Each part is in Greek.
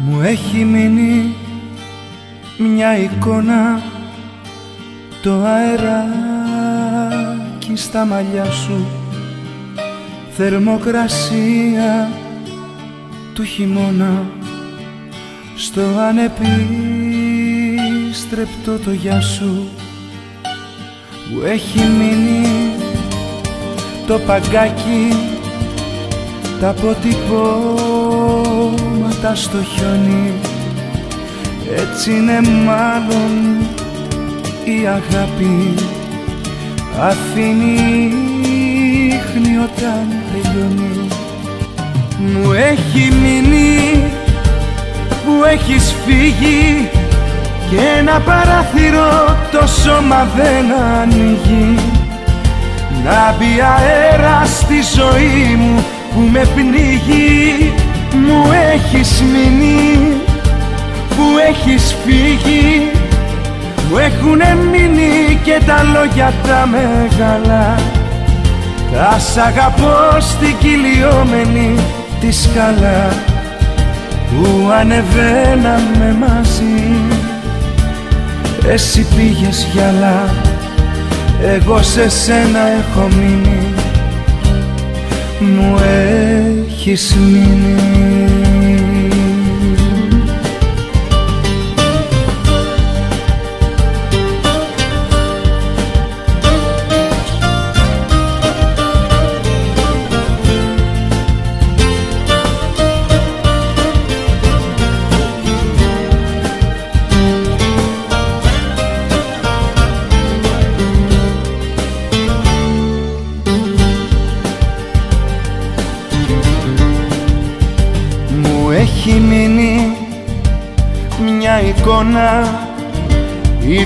Μου έχει μείνει μια εικόνα, το αεράκι στα μαλλιά σου, θερμοκρασία του χειμώνα, στο ανεπίστρεπτο το γεια σου. Μου έχει μείνει το παγκάκι, τα αποτυπώματα στο χιόνι. Έτσι είναι μάλλον η αγάπη, αφήνει ίχνη όταν τελειώνει. Μου έχει μείνει που έχεις φύγει και ένα παράθυρο το σώμα δεν ανοίγει. Να μπει αέρα στη ζωή μου που με πνίγει. Μου έχεις μείνει που έχεις φύγει, μου έχουνε μείνει και τα λόγια τα μεγάλα. Θα σ' αγαπώ στην κυλιόμενη τη σκάλα που ανεβαίναμε μαζί. Εσύ πήγες γυαλά, εγώ σε σένα έχω μείνει. Μου έχεις μείνει. Έχει μείνει μια εικόνα, η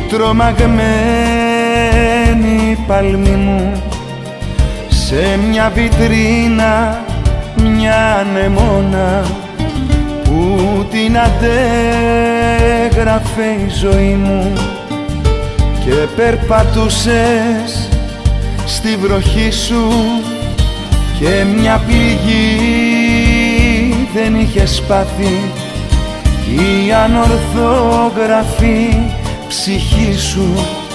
τρομαγμένη παλμή μου, σε μια βιτρίνα μια ανεμόνα που την αντέγραφε η ζωή μου. Και περπατούσες στη βροχή σου και μια πληγή δεν είχες πάθει, η ανορθόγραφη ψυχή σου,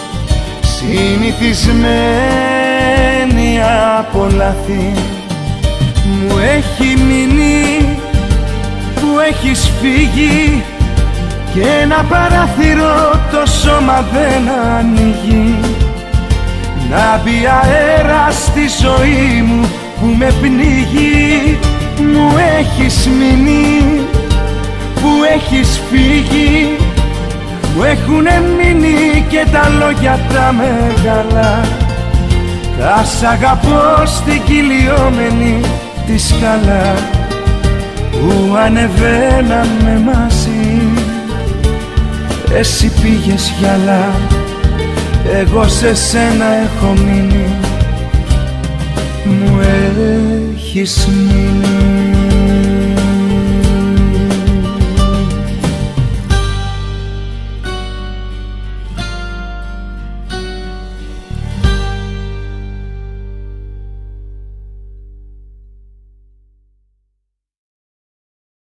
συνηθισμένη από λάθη. Μου έχει μείνει που έχεις φύγει και ένα παράθυρο το σώμα δεν ανοίγει. Να μπει αέρα στη ζωή μου που με πνίγει. Μου έχεις μείνει που έχεις φύγει, μου έχουνε μείνει και τα λόγια τα μεγάλα. Θα σ' αγαπώ στην κυλιόμενη τη σκάλα που ανεβαίναμε μαζί. Εσύ πήγες γυαλά, εγώ σε σένα έχω μείνει. Μου έχεις μείνει.